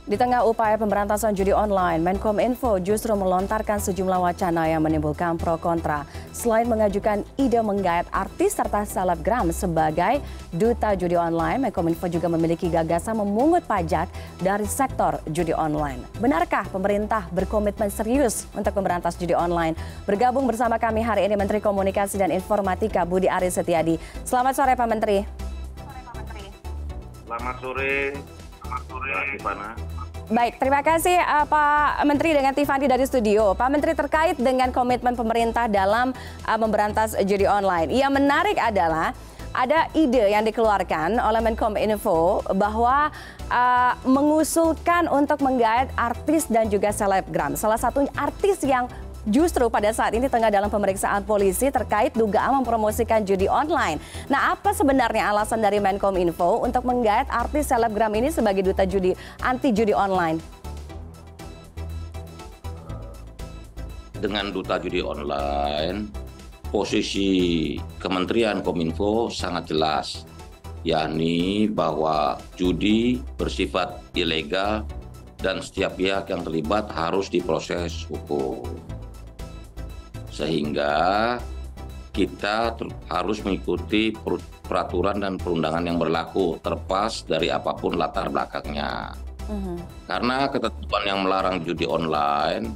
Di tengah upaya pemberantasan judi online, Menkominfo justru melontarkan sejumlah wacana yang menimbulkan pro kontra. Selain mengajukan ide menggait artis serta selebgram sebagai duta judi online, Menkominfo juga memiliki gagasan memungut pajak dari sektor judi online. Benarkah pemerintah berkomitmen serius untuk memberantas judi online? Bergabung bersama kami hari ini Menteri Komunikasi dan Informatika Budi Aris Setiadi. Selamat sore Pak Menteri. Selamat sore. Rifana. Baik, terima kasih Pak Menteri dengan Tiffany dari studio. Pak Menteri, terkait dengan komitmen pemerintah dalam memberantas judi online. Yang menarik adalah ada ide yang dikeluarkan oleh Menkominfo bahwa mengusulkan untuk menggait artis dan juga selebgram. Salah satunya artis yang justru pada saat ini tengah dalam pemeriksaan polisi terkait dugaan mempromosikan judi online. Nah, apa sebenarnya alasan dari Menkominfo untuk menggait artis selebgram ini sebagai duta judi anti judi online? Dengan duta judi online, posisi Kementerian Kominfo sangat jelas, yakni bahwa judi bersifat ilegal dan setiap pihak yang terlibat harus diproses hukum. Sehingga kita harus mengikuti peraturan dan perundangan yang berlaku terlepas dari apapun latar belakangnya. Karena ketentuan yang melarang judi online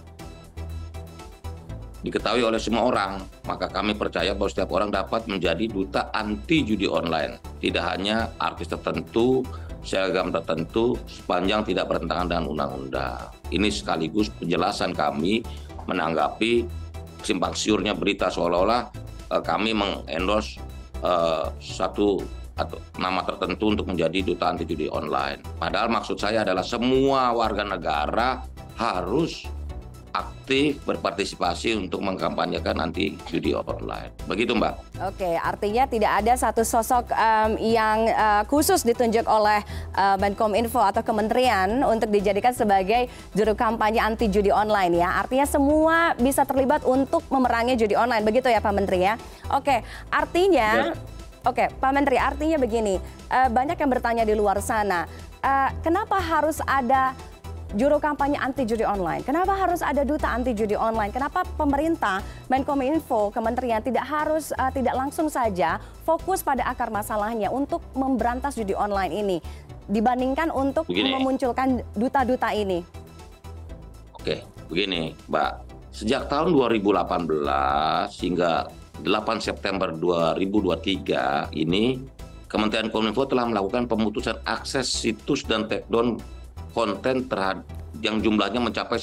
diketahui oleh semua orang, maka kami percaya bahwa setiap orang dapat menjadi duta anti judi online. Tidak hanya artis tertentu, seragam tertentu, sepanjang tidak bertentangan dengan undang-undang. Ini sekaligus penjelasan kami menanggapi simpang siurnya berita seolah-olah kami mengendorse satu atau nama tertentu untuk menjadi duta anti judi online. Padahal maksud saya adalah semua warga negara harus aktif berpartisipasi untuk mengkampanyekan anti judi online. Begitu Mbak. Oke, artinya tidak ada satu sosok yang khusus ditunjuk oleh Menkominfo atau kementerian untuk dijadikan sebagai juru kampanye anti judi online ya. Artinya semua bisa terlibat untuk memerangi judi online. Begitu ya Pak Menteri ya. Oke, artinya Oke, Pak Menteri, artinya begini, banyak yang bertanya di luar sana, kenapa harus ada juru kampanye anti judi online? Kenapa harus ada duta anti judi online? Kenapa pemerintah, Menkominfo, kementerian tidak langsung saja fokus pada akar masalahnya untuk memberantas judi online ini dibandingkan untuk memunculkan duta-duta ini? Oke, begini Mbak. Sejak tahun 2018 hingga 8 September 2023 ini, Kementerian Kominfo telah melakukan pemutusan akses situs dan takedown konten yang jumlahnya mencapai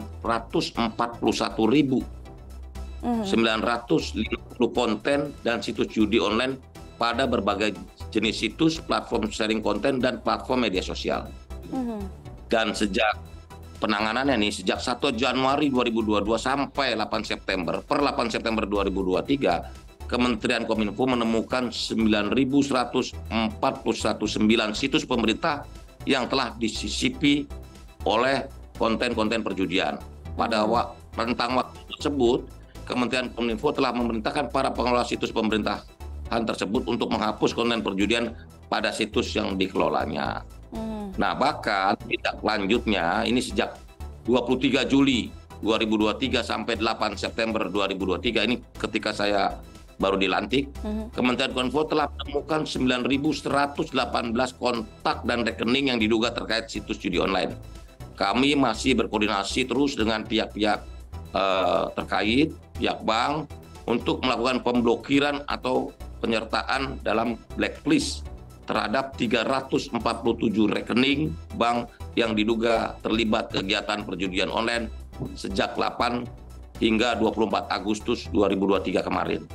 941.950 konten dan situs judi online pada berbagai jenis situs, platform sharing konten, dan platform media sosial. Dan sejak penanganannya nih, sejak 1 Januari 2022 sampai 8 September, per 8 September 2023, Kementerian Kominfo menemukan 9.141 situs pemerintah yang telah disisipi oleh konten-konten perjudian. Pada rentang waktu tersebut, Kementerian Kominfo telah memerintahkan para pengelola situs pemerintahan tersebut untuk menghapus konten perjudian pada situs yang dikelolanya. Nah, bahkan tindak lanjutnya ini sejak 23 Juli 2023 sampai 8 September 2023 ini ketika saya baru dilantik, Kementerian Kominfo telah menemukan 9.118 kontak dan rekening yang diduga terkait situs judi online. Kami masih berkoordinasi terus dengan pihak-pihak terkait, pihak bank, untuk melakukan pemblokiran atau penyertaan dalam blacklist terhadap 347 rekening bank yang diduga terlibat kegiatan perjudian online sejak 8 hingga 24 Agustus 2023 kemarin.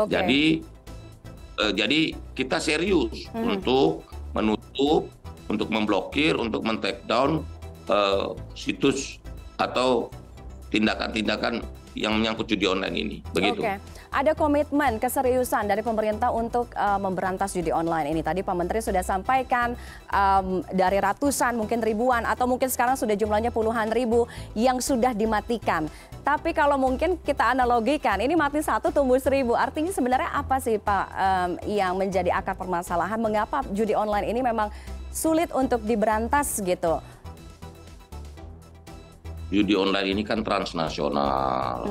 Jadi kita serius untuk menutup, untuk memblokir, untuk men-take down situs atau tindakan-tindakan yang menyangkut judi online ini. Begitu. Ada komitmen, keseriusan dari pemerintah untuk memberantas judi online ini. Tadi Pak Menteri sudah sampaikan dari ratusan, mungkin ribuan, atau mungkin sekarang sudah jumlahnya puluhan ribu yang sudah dimatikan. Tapi kalau mungkin kita analogikan, ini mati satu tumbuh seribu. Artinya sebenarnya apa sih Pak yang menjadi akar permasalahan? Mengapa judi online ini memang sulit untuk diberantas gitu? judi online ini kan transnasional.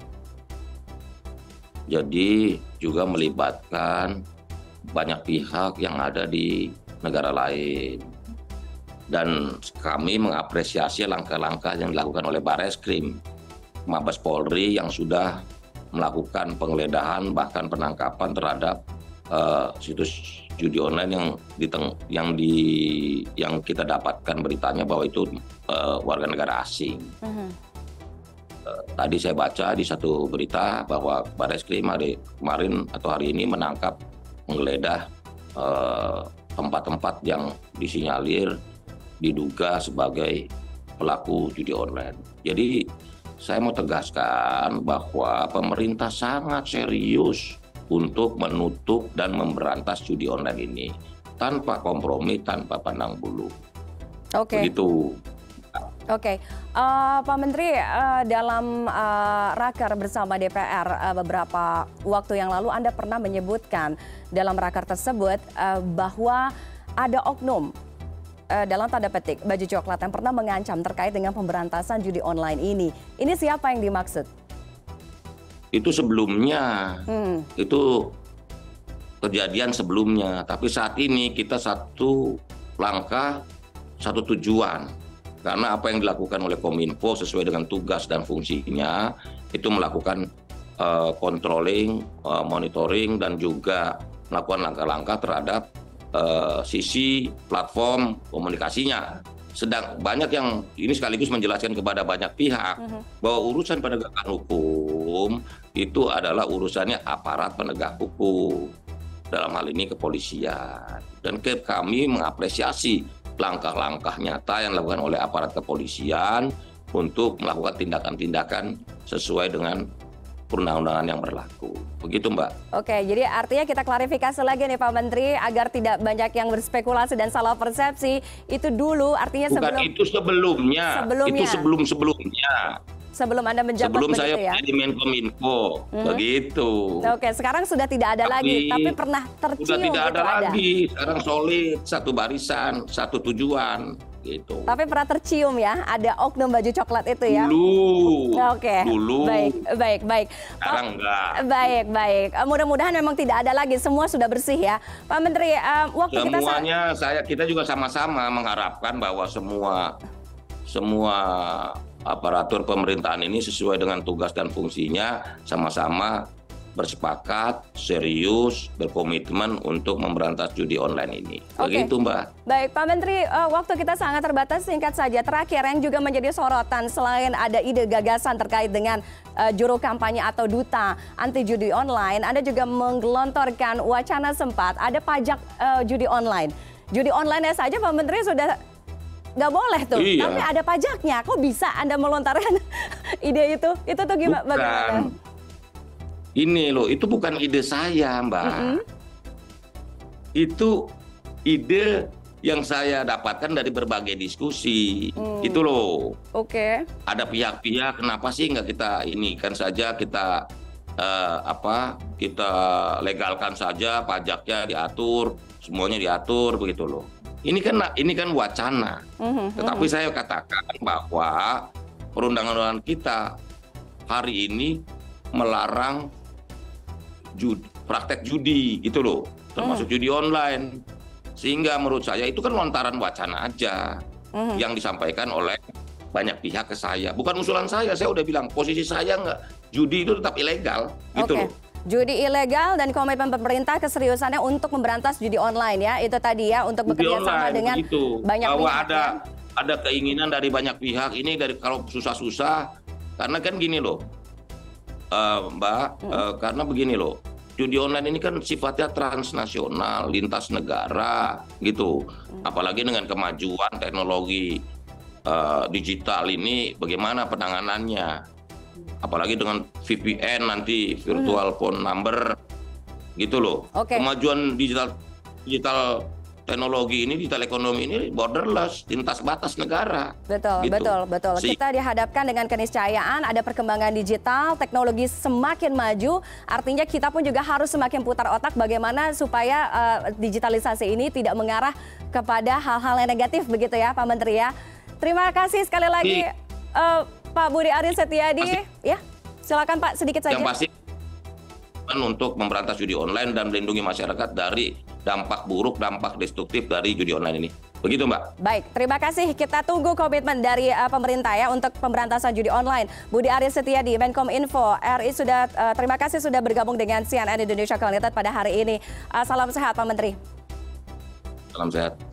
Jadi juga melibatkan banyak pihak yang ada di negara lain. Dan kami mengapresiasi langkah-langkah yang dilakukan oleh Barreskrim, Mabes Polri yang sudah melakukan penggeledahan bahkan penangkapan terhadap situs judi online yang kita dapatkan beritanya bahwa itu warga negara asing. Tadi saya baca di satu berita bahwa Barreskrim kemarin atau hari ini menangkap menggeledah tempat-tempat yang disinyalir diduga sebagai pelaku judi online. Jadi saya mau tegaskan bahwa pemerintah sangat serius untuk menutup dan memberantas judi online ini tanpa kompromi, tanpa pandang bulu. Oke. Begitu. Oke, Pak Menteri, dalam raker bersama DPR beberapa waktu yang lalu Anda pernah menyebutkan dalam raker tersebut bahwa ada oknum dalam tanda petik baju coklat yang pernah mengancam terkait dengan pemberantasan judi online ini. Ini siapa yang dimaksud? Itu sebelumnya, itu kejadian sebelumnya. Tapi saat ini kita satu langkah, satu tujuan. Karena apa yang dilakukan oleh Kominfo sesuai dengan tugas dan fungsinya, itu melakukan controlling, monitoring, dan juga melakukan langkah-langkah terhadap sisi platform komunikasinya. Sedang banyak yang ini sekaligus menjelaskan kepada banyak pihak bahwa urusan penegakan hukum itu adalah urusannya aparat penegak hukum, dalam hal ini kepolisian. Dan kami mengapresiasi langkah-langkah nyata yang dilakukan oleh aparat kepolisian untuk melakukan tindakan-tindakan sesuai dengan perundang-undangan yang berlaku. Begitu, Mbak. Oke, jadi artinya kita klarifikasi lagi nih Pak Menteri agar tidak banyak yang berspekulasi dan salah persepsi. Itu dulu artinya Bukan, itu sebelumnya. Itu sebelum-sebelumnya. Sebelum Anda menjabat sebelum begitu saya ya? menjadi Menkominfo, begitu. Oke, sekarang sudah tidak ada lagi, tapi pernah tercium. Sudah tidak ada ada lagi, sekarang solid, satu barisan, satu tujuan, gitu. Tapi pernah tercium ya, ada oknum baju coklat itu ya? Dulu. Oke. Dulu. Baik. Sekarang enggak. Baik. Mudah-mudahan memang tidak ada lagi, semua sudah bersih ya, Pak Menteri. Waktu semuanya kita juga sama-sama mengharapkan bahwa semua aparatur pemerintahan ini sesuai dengan tugas dan fungsinya sama-sama bersepakat, serius, berkomitmen untuk memberantas judi online ini. Begitu, Mbak. Baik, Pak Menteri, waktu kita sangat terbatas, singkat saja. Terakhir yang juga menjadi sorotan selain ada ide gagasan terkait dengan juru kampanye atau duta anti judi online, Anda juga menggelontorkan wacana sempat ada pajak judi online. Judi online saja Pak Menteri sudah nggak boleh tuh, tapi ada pajaknya. Kok bisa Anda melontarkan ide itu? Itu tuh gimana? Bagaimana? Ini loh, itu bukan ide saya, Mbak. Itu ide yang saya dapatkan dari berbagai diskusi. Itu loh. Oke. Ada pihak-pihak, kenapa sih nggak kita inikan saja, kita kita legalkan saja, pajaknya diatur, semuanya diatur, begitu loh. Ini kan wacana. Tetapi saya katakan bahwa perundang-undangan kita hari ini melarang praktek judi gitu loh, termasuk judi online. Sehingga menurut saya itu kan lontaran wacana aja yang disampaikan oleh banyak pihak ke saya. Bukan usulan saya udah bilang posisi saya nggak, judi itu tetap ilegal gitu loh. Judi ilegal dan komitmen pemerintah keseriusannya untuk memberantas judi online ya, itu tadi ya, untuk bekerja sama dengan banyak bahwa pihak. Ada keinginan dari banyak pihak ini, dari kalau susah-susah, karena kan gini loh, Mbak, karena begini loh, judi online ini kan sifatnya transnasional, lintas negara gitu, apalagi dengan kemajuan teknologi digital ini, bagaimana penanganannya? Apalagi dengan VPN nanti, virtual phone number, gitu loh. Kemajuan digital teknologi ini, digital ekonomi ini borderless, lintas batas negara. Betul. Kita dihadapkan dengan keniscayaan, ada perkembangan digital, teknologi semakin maju, artinya kita pun juga harus semakin putar otak bagaimana supaya digitalisasi ini tidak mengarah kepada hal-hal yang negatif begitu ya, Pak Menteri ya. Terima kasih sekali lagi. Pak Budi Aris Setiadi. Ya, silakan Pak, sedikit saja. Yang pasti untuk memberantas judi online dan melindungi masyarakat dari dampak buruk, dampak destruktif dari judi online ini. Begitu, Mbak. Baik, terima kasih. Kita tunggu komitmen dari pemerintah ya untuk pemberantasan judi online. Budi Aris Setiadi, Menkominfo RI sudah terima kasih sudah bergabung dengan CNN Indonesia Connected pada hari ini. Salam sehat, Pak Menteri. Salam sehat.